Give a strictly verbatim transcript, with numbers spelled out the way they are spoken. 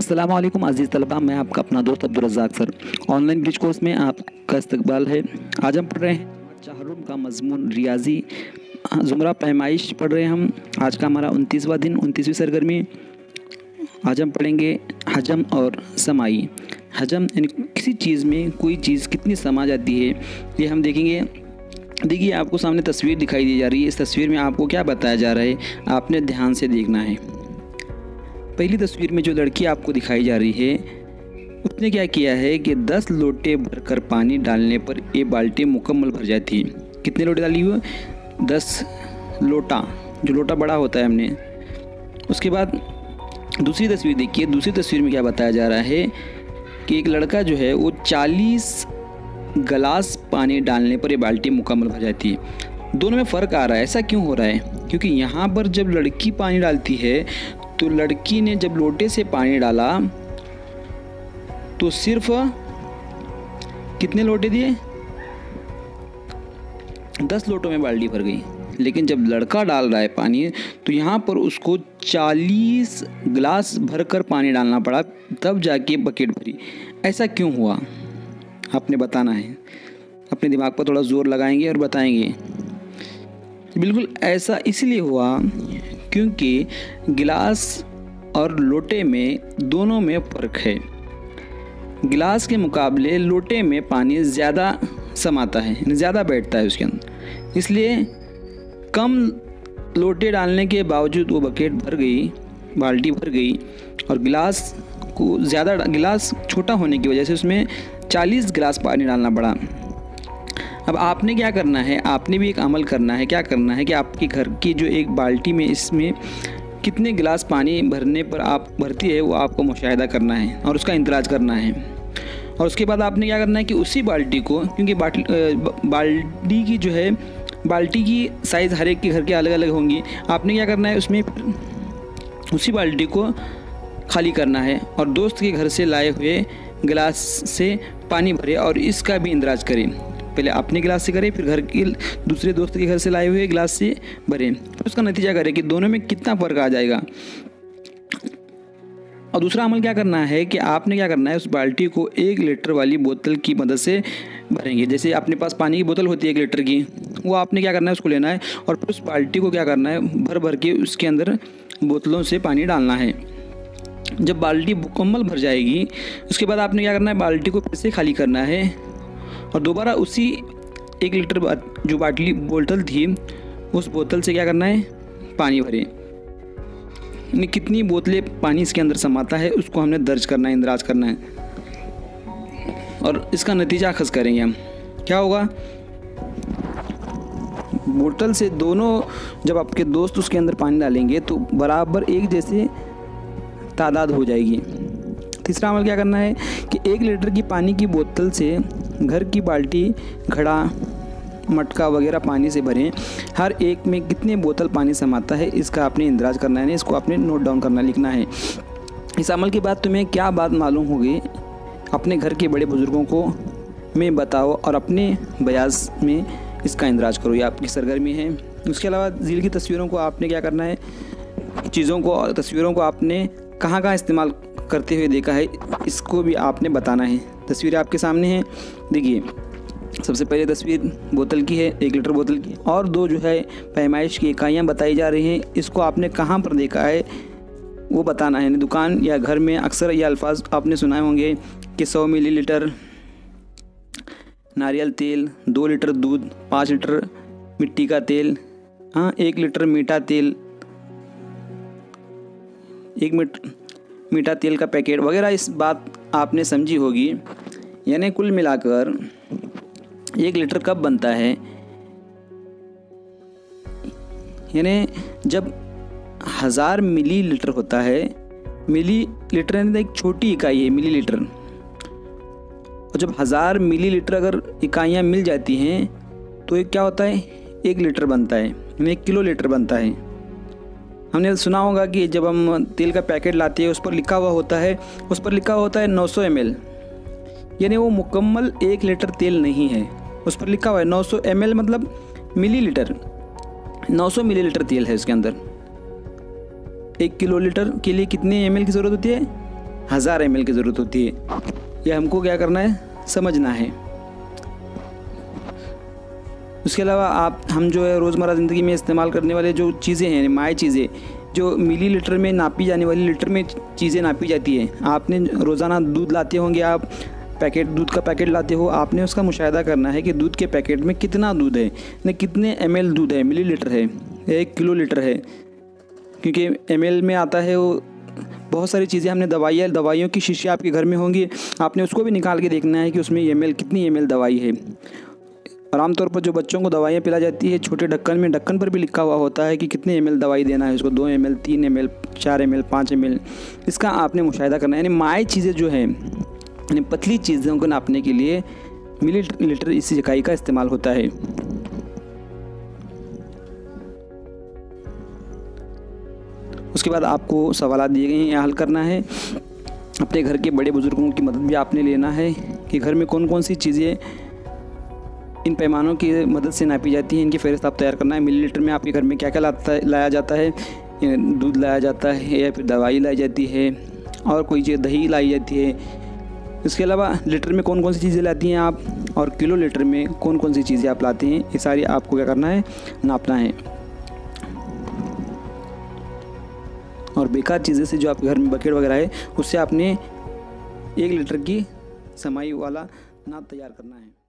अस्सलाम वालेकुम अज़ीज़ तलबा, मैं आपका अपना दोस्त Abdul Razaq sir. Online bridge course में आपका इस्तकबाल है। आज हम पढ़ रहे हैं चाहरुम का मज़मून रियाजी ज़ुमरा पैमाइश पढ़ रहे हैं हम। आज का हमारा उनतीसवां दिन, उनतीसवीं सरगर्मी। आज हम पढ़ेंगे हजम और समाई। हजम यानी किसी चीज़ में कोई चीज़ कितनी समा जाती है, ये हम देखेंगे। देखिए, आपको सामने तस्वीर दिखाई दी जा रही है। इस तस्वीर में आपको क्या बताया जा रहा है, आपने ध्यान से देखना है। पहली तस्वीर में जो लड़की आपको दिखाई जा रही है, उसने क्या किया है कि दस लोटे भरकर पानी डालने पर ये बाल्टी मुकम्मल भर जाती है। कितने लोटे डाली हुई? दस लोटा, जो लोटा बड़ा होता है हमने। उसके बाद दूसरी तस्वीर देखिए। दूसरी तस्वीर में क्या बताया जा रहा है कि एक लड़का जो है वो चालीस गिलास पानी डालने पर ये बाल्टी मुकम्मल भर जाती है। दोनों में फ़र्क आ रहा है। ऐसा क्यों हो रहा है? क्योंकि यहाँ पर जब लड़की पानी डालती है तो लड़की ने जब लोटे से पानी डाला तो सिर्फ कितने लोटे दिए? दस लोटों में बाल्टी भर गई। लेकिन जब लड़का डाल रहा है पानी तो यहाँ पर उसको चालीस गिलास भरकर पानी डालना पड़ा, तब जाके बकेट भरी। ऐसा क्यों हुआ, आपने बताना है। अपने दिमाग पर थोड़ा जोर लगाएंगे और बताएंगे। बिल्कुल ऐसा इसलिए हुआ क्योंकि गिलास और लोटे में दोनों में फ़र्क है। गिलास के मुकाबले लोटे में पानी ज़्यादा समाता है, ज़्यादा बैठता है उसके अंदर। इसलिए कम लोटे डालने के बावजूद वो बकेट भर गई, बाल्टी भर गई। और गिलास को ज़्यादा, गिलास छोटा होने की वजह से उसमें चालीस गिलास पानी डालना पड़ा। अब आपने क्या करना है, आपने भी एक अमल करना है। क्या करना है कि आपके घर की जो एक बाल्टी में इसमें कितने गिलास पानी भरने पर आप भरती है, वो आपको मुशाहिदा करना है और उसका इंतज़ार करना है। और उसके बाद आपने क्या करना है कि उसी बाल्टी को, क्योंकि बाल्टी की जो है, बाल्टी की साइज़ हर एक के घर के अलग अलग होंगी। आपने क्या करना है, उसमें उसी बाल्टी को खाली करना है और दोस्त के घर से लाए हुए गिलास से पानी भरे और इसका भी इंतज़ार करें। पहले अपने गिलास से करें, फिर घर के दूसरे दोस्त के घर से लाए हुए गिलास से भरें। फिर उसका नतीजा करें कि दोनों में कितना फ़र्क आ जाएगा। और दूसरा अमल क्या करना है कि आपने क्या करना है, उस बाल्टी को एक लीटर वाली बोतल की मदद से भरेंगे। जैसे अपने पास पानी की बोतल होती है एक लीटर की, वो आपने क्या करना है, उसको लेना है और फिर उस बाल्टी को क्या करना है, भर भर के उसके अंदर बोतलों से पानी डालना है। जब बाल्टी मुकम्मल भर जाएगी, उसके बाद आपने क्या करना है, बाल्टी को फिर से खाली करना है और दोबारा उसी एक लीटर जो बाटली बोतल थी, उस बोतल से क्या करना है, पानी भरें। यानी कितनी बोतलें पानी इसके अंदर समाता है, उसको हमने दर्ज करना है, इंदराज करना है। और इसका नतीजा अखज़ करेंगे हम। क्या होगा, बोतल से दोनों, जब आपके दोस्त उसके अंदर पानी डालेंगे तो बराबर एक जैसे तादाद हो जाएगी। तीसरा अमल क्या करना है कि एक लीटर की पानी की बोतल से घर की बाल्टी, घड़ा, मटका वगैरह पानी से भरें। हर एक में कितने बोतल पानी समाता है, इसका आपने इंदराज करना है, इसको आपने नोट डाउन करना, लिखना है। इस अमल के बाद तुम्हें क्या बात मालूम होगी, अपने घर के बड़े बुज़ुर्गों को में बताओ और अपने बयास में इसका इंदराज करो। ये आपकी सरगर्मी है। उसके अलावा झील की तस्वीरों को आपने क्या करना है, चीज़ों को और तस्वीरों को आपने कहाँ कहाँ इस्तेमाल करते हुए देखा है, इसको भी आपने बताना है। तस्वीरें आपके सामने हैं। देखिए, सबसे पहले तस्वीर बोतल की है, एक लीटर बोतल की, और दो जो है पैमाइश की इकाइयाँ बताई जा रही हैं। इसको आपने कहाँ पर देखा है वो बताना है। दुकान या घर में अक्सर ये अल्फाज आपने सुनाए होंगे कि सौ मिलीलीटर नारियल तेल, दो लीटर दूध, पाँच लीटर मिट्टी का तेल, हाँ एक लीटर मीठा तेल, एक मिट मीठा तेल का पैकेट वगैरह। इस बात आपने समझी होगी। यानी कुल मिलाकर एक लीटर कब बनता है, यानी जब हज़ार मिली लीटर होता है। मिली लीटर यानी एक छोटी इकाई है, मिली लीटर। और जब हज़ार मिली लीटर अगर इकाइयाँ मिल जाती हैं तो एक क्या होता है, एक लीटर बनता है, यानी एक किलो लीटर बनता है। हमने सुना होगा कि जब हम तेल का पैकेट लाते हैं उस पर लिखा हुआ होता है, उस पर लिखा हुआ होता है नौ सौ एम एल, यानी वो मुकम्मल एक लीटर तेल नहीं है। उस पर लिखा हुआ है नौ सौ एम एल, मतलब मिली लीटर, नौ सौ मिली लीटर तेल है इसके अंदर। एक किलो लीटर के लिए कितने एम एल की ज़रूरत होती है? हज़ार एम एल की ज़रूरत होती है। यह हमको क्या करना है, समझना है। उसके अलावा आप हम जो है रोज़मर्रा ज़िंदगी में इस्तेमाल करने वाले जो चीज़ें हैं, माय चीज़ें, जो मिली लीटर में नापी जाने वाली, लीटर में चीज़ें नापी जाती है। आपने रोज़ाना दूध लाते होंगे, आप पैकेट दूध का पैकेट लाते हो, आपने उसका मुशाहिदा करना है कि दूध के पैकेट में कितना दूध है, न कितने एम एल दूध है, मिली लीटर है, एक किलो लीटर है, क्योंकि एम एल में आता है वो बहुत सारी चीज़ें। हमने दवाइयाँ दवाइयों की शीशी आपके घर में होंगी, आपने उसको भी निकाल के देखना है कि उसमें एम एल कितनी एम एल दवाई है। और आमतौर पर जो बच्चों को दवाइयाँ पिलाई जाती है, छोटे ढक्कन में ढक्कन पर भी लिखा हुआ होता है कि कितने एम एल दवाई देना है उसको, दो एम एल, तीन एम एल, चार एम एल, पाँच एम एल। इसका आपने मुशाहिदा करना है। यानी माय चीज़ें जो हैं, यानी पतली चीज़ों को नापने के लिए मिली लीटर इस इकाई का इस्तेमाल होता है। उसके बाद आपको सवालात दिए गए हैं, हल करना है। अपने घर के बड़े बुज़ुर्गों की मदद भी आपने लेना है कि घर में कौन कौन सी चीज़ें इन पैमानों की मदद से नापी जाती हैं, इनकी फ़हरिस्त आप तैयार करना है। मिलीलीटर में आपके घर में क्या क्या लाता है लाया जाता है, दूध लाया जाता है या फिर दवाई लाई जाती है और कोई चीज़ दही लाई जाती है। इसके अलावा लीटर में कौन कौन सी चीज़ें लाती हैं आप, और किलो लीटर में कौन कौन सी चीज़ें आप लाते हैं, ये सारी आपको क्या करना है, नापना है। और बेकार चीज़ें से जो आपके घर में बकेट वगैरह है, उससे आपने एक लीटर की समाई वाला नाप तैयार करना है।